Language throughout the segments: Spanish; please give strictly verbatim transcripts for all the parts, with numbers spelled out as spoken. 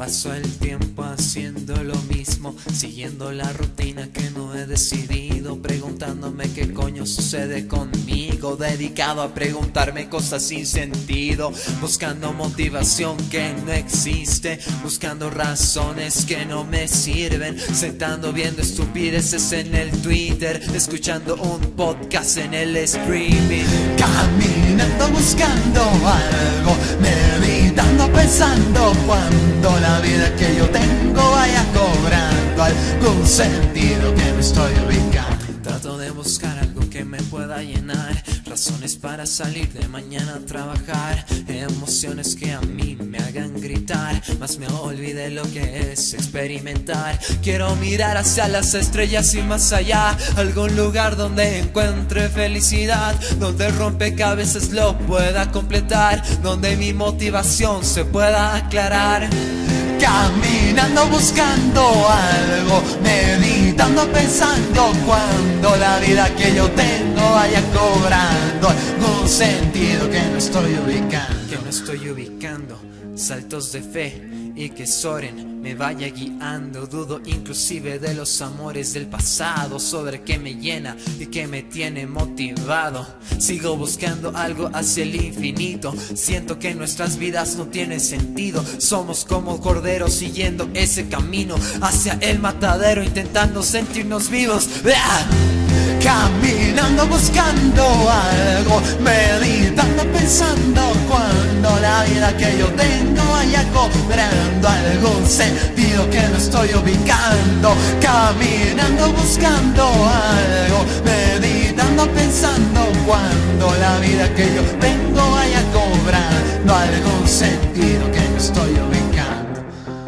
Paso el tiempo haciendo lo mismo, siguiendo la rutina que no he decidido, preguntándome qué coño sucede conmigo, dedicado a preguntarme cosas sin sentido, buscando motivación que no existe, buscando razones que no me sirven, sentando viendo estupideces en el Twitter, escuchando un podcast en el streaming, caminando buscando algo, meditando pensando cuando la vida que yo tengo vaya cobrando algún sentido que no estoy ubicando. Trato de buscar algo que me pueda llenar, razones para salir de mañana a trabajar, emociones que a mí me hagan gritar, más me olvidé lo que es experimentar. Quiero mirar hacia las estrellas y más allá, algún lugar donde encuentre felicidad, donde el rompecabezas lo pueda completar, donde mi motivación se pueda aclarar. Caminando buscando algo, meditando pensando cuando la vida que yo tengo vaya cobrando algún sentido que no estoy ubicando. Que no estoy ubicando, saltos de fe y que Soren me vaya guiando. Dudo inclusive de los amores del pasado, sobre qué me llena y qué me tiene motivado. Sigo buscando algo hacia el infinito, siento que nuestras vidas no tienen sentido. Somos como corderos siguiendo ese camino hacia el matadero, intentando sentirnos vivos. ¡Ah! Caminando buscando algo, meditando pensando cuando la vida que yo tengo vaya cobrando algún sentido que no estoy ubicando. Caminando buscando algo, meditando pensando cuando la vida que yo tengo vaya cobrando algún sentido que no estoy ubicando.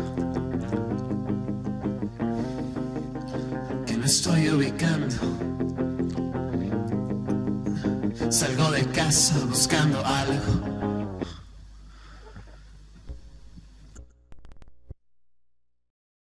Que no estoy ubicando. Salgo de casa buscando algo,